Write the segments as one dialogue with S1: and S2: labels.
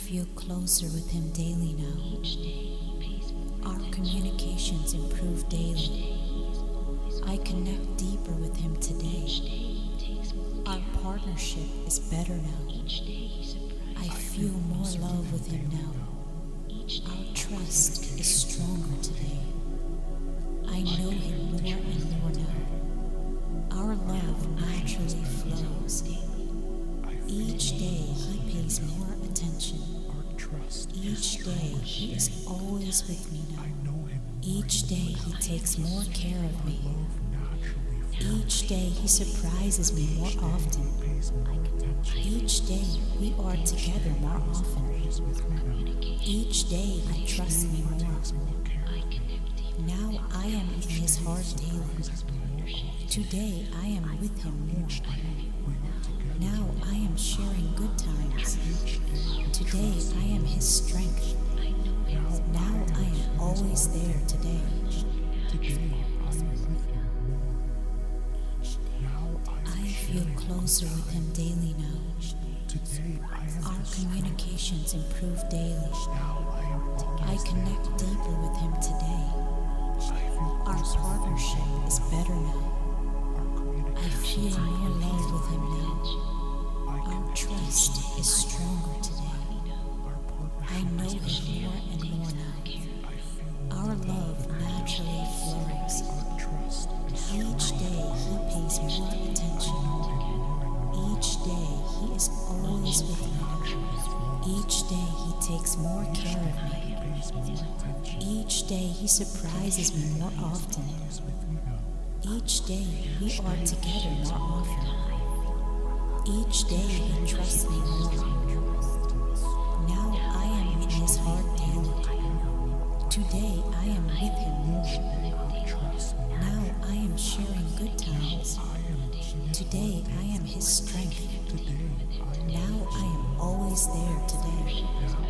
S1: feel closer with him daily now. Our communications improve daily. I connect deeper with him today. Our partnership is better now. I feel more love with him now. Our trust is stronger today. I know him more and more now. Our love naturally flows. Each day he pays more attention. Each day he is always with me now. Each day he takes more care of me. Each day he surprises me more often. Each day we are together more often. Each day he trusts me more. Now I am in his heart daily. Today I am with him more. Now I am sharing good times. Today I am his strength. Now I am always there today. I feel closer with him daily now. Our communications improve daily. I connect deeper with him today. Our partnership is better now. I feel more love with him now. Our trust is stronger today. I know him more and more now. Our love naturally flows. Each day he pays more attention. Each day he is always with me now. Each day he takes more care of me. Each day he surprises me more often. Each day we are together more often. Each day he trusts me more. Now I am in his heart daily. Today I am with him more. Now I am sharing good times. Today I am his strength. Now I am always there today.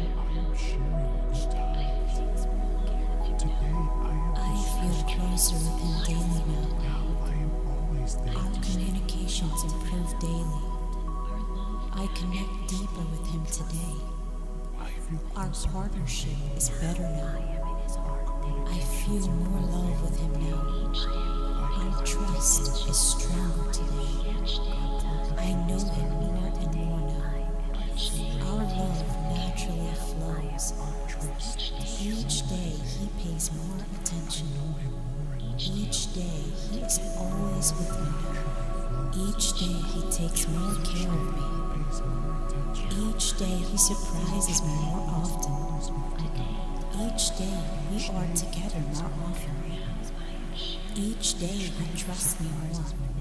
S1: I feel closer with him daily now. Our communications improve daily. I connect deeper with him today. Our partnership is better now. I feel more love with him now. Our trust is stronger today. I know him more and more now. Our love naturally flows. Each day he pays more attention. Each day he is always with me now. Each day he takes more care of me. Each day he surprises me more often. Each day we are together more often. Each day he trusts me more.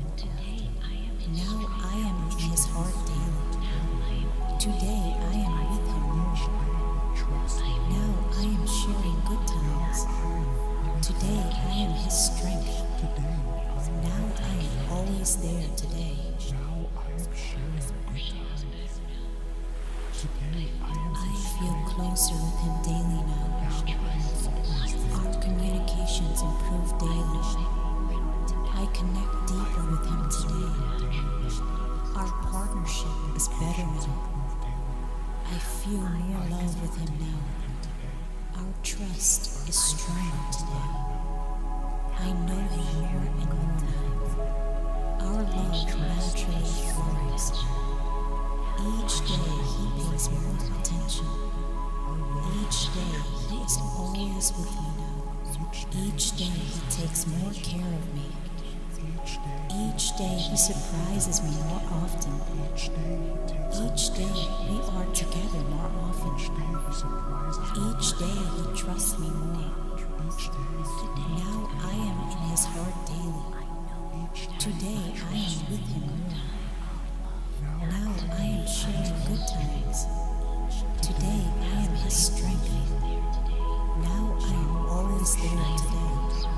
S1: Now I am in his heart daily. Today I am with him more. Now I am sharing good times. Today I am his strength. Now I am always there today. I feel closer with him daily now. Our communications improve daily. I connect deeper with him today. Our partnership is better now. I feel more love with him now. Our trust is stronger today. I know him more and more now. Our love naturally flows. Each day he pays more attention. Each day he is always with me now. Each day he takes more care of me. Each day he surprises me more often. Each day we are together more often. Each day he trusts me more. Now I am in his heart daily. Today I am with him more. Now I am sharing good times. Today I am his strength. Now I am always there today.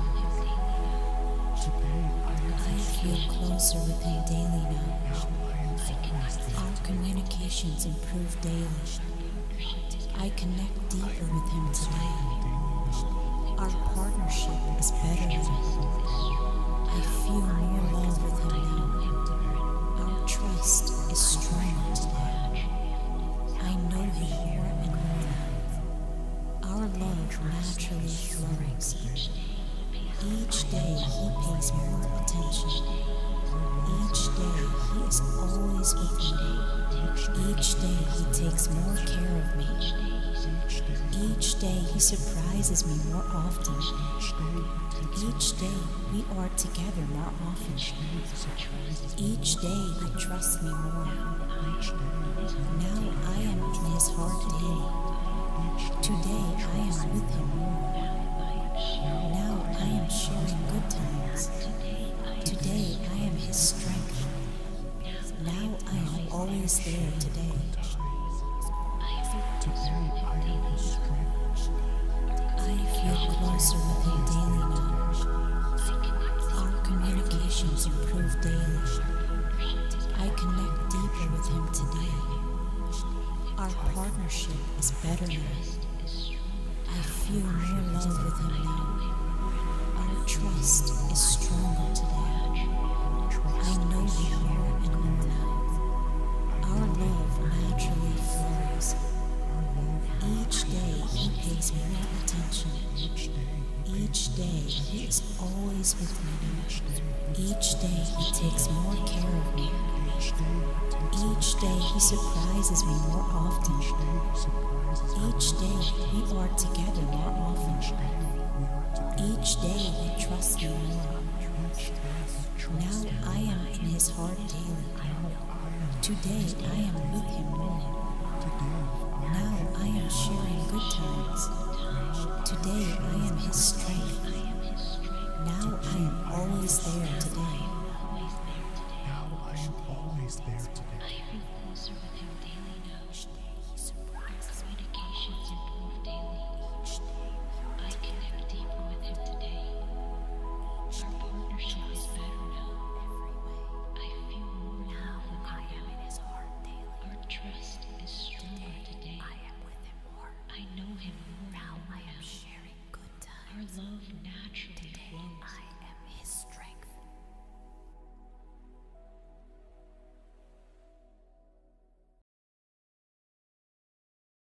S1: I feel closer with him daily now. Our communications improve daily. I connect deeper with him today. Our partnership is better now. I feel more love with him now. Our trust is stronger today. I know him more and Each day he takes more care of me. Each day he surprises me more often. Each day we are together more often. Each day he trusts me more. Now I am in his heart daily. Today I am with him more. Now I am sharing good times. Today I am his strength. Now I am always there today. I feel closer with him daily now. Our communications improve daily. I connect deeper with him today. Our partnership is better now. I feel more love with him now. Our trust is stronger today. I know him more and more now. Our love naturally flows. Each day he pays more attention. Each day he is always with me now. Each day he takes more care of me. Each day he surprises me more often. Each day we are together more often. Each day he trusts me more. Now I am in his heart daily. Today I am